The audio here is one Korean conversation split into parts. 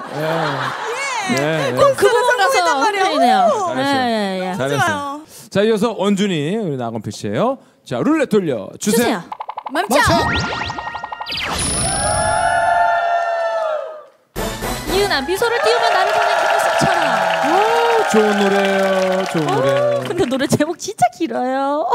네. 꼭 그 부분 가서 흔들리네요. 네. 잘했어요. 자, 이어서 원준이 우리 나건필 씨예요. 자, 룰렛 돌려 주세요. 멈춰. 이은아, 미소를 띄우며 나를 보낸 그 모습처럼. 좋은 노래예요. 좋은 노래. 근데 노래 제목 진짜 길어요.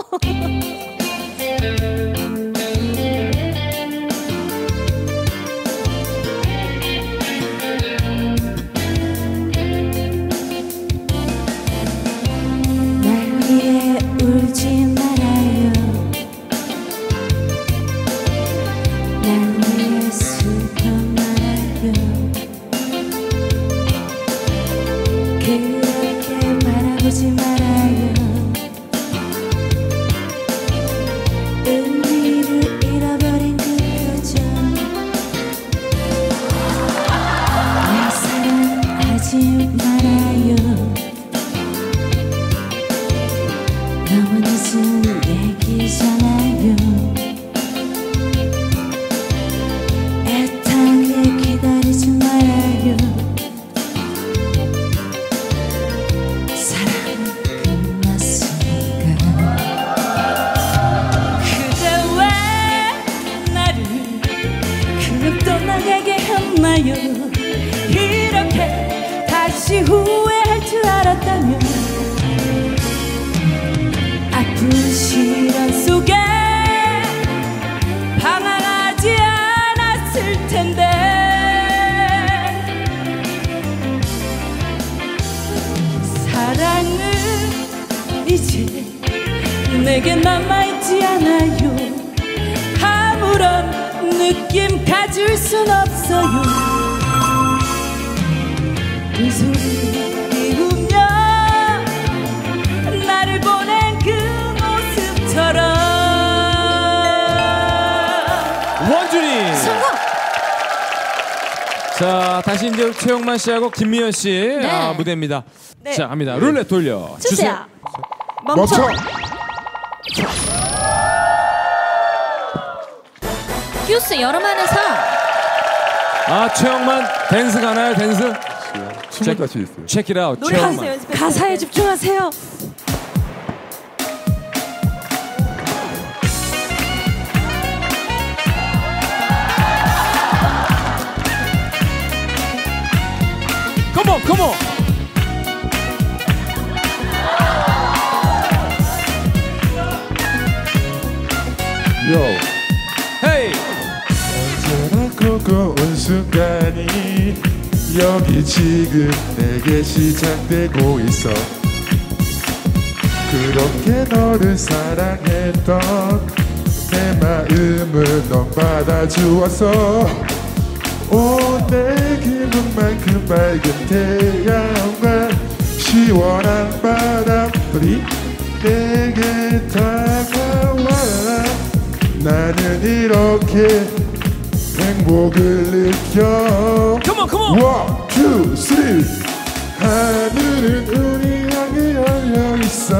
울지 말아요. 날 위해 슬퍼 말아요. 그렇게 말아보지 말아요. 의미를 잃어버린 그 표정. 날 사랑하지 말아요. 너무 늦은 얘기잖아요. 애타게 기다리지 말아요. 사랑은 끝났으니까. 그대 왜 나를 그냥 떠나가게 했나요? 이렇게 다시 후회할 줄 알았다면 아픈 시련 속에 방황하지 않았을 텐데. 사랑은 이제 내게 남아있지 않아요. 아무런 느낌 가질 순 없어요. 그 소리 띄우며 나를 보낸 그 모습처럼. 원준이 성공. 자, 다시 이제 최영만 씨하고 김미연 씨 네. 무대입니다. 네. 자, 갑니다. 룰렛 돌려 주세요. 멈춰. 큐스 여름안에서. 최영만 댄스 가나요? 댄스? 춤을 다시 있어요. 체크 잇 아웃. 노래하세요. 가사에 집중하세요. 컴온 컴온. 요. 헤이. 언제나 고고운 순간이 여기 지금 내게 시작되고 있어. 그렇게 너를 사랑했던 내 마음을 넌 받아주었어. 내 기분만큼 맑은 태양과 시원한 바람들이 내게 다가와. 나는 이렇게 행복을 느껴. 컴온 컴온. 원, 투, 쓰리. 하늘은 우리 향해 열려있어.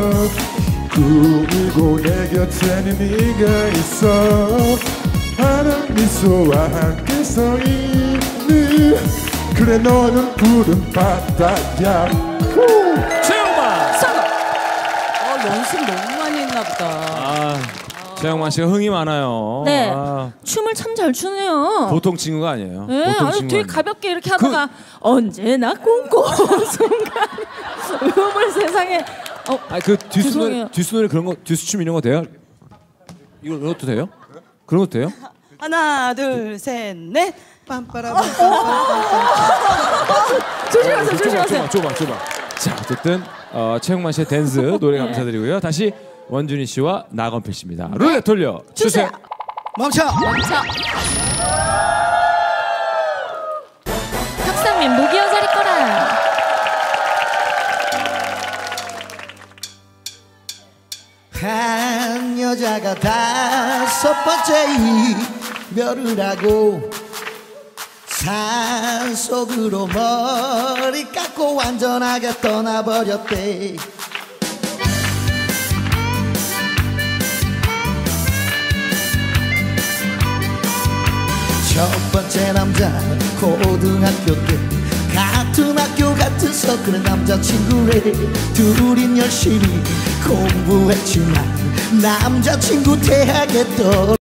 꿈이고 내 곁에는 네가 있어. 파란 미소와 함께 서 있는 그래 너는 푸른 바다야. 최영만. 연습 너무 많이 했나 보다. 최영만 씨가 흥이 많아요. 네. 춤을 참 잘 추네요. 보통 친구가 아니에요. 네, 보통 아주 친구가 되게 아니에요. 가볍게 이렇게 하다가 언제나 꿈꿔온 순간 음을 세상에. 그 죄송해요. 뒷수노래 그런 거, 뒷수춤 이런 거 돼요? 이것도 돼요? 그런 것도 돼요? 하나 둘 셋 넷. 빰빠라밤. 조심하세요, 조심하세요. 좁아. 자, 어쨌든 최영만 씨의 댄스 노래 감사드리고요. 다시 원준이 씨와 나건필 씨입니다. 룰렛 돌려 주세요. 멈춰. 탁상민 무기여 자리 거라. 한 여자가 5번째 이별을 하고 산속으로 머리 깎고 완전하게 떠나버렸대. 첫 번째 남자는 고등학교 때 같은 학교 같은 서클의 남자친구래. 둘인 열심히 공부했지만 남자친구 대학에 떨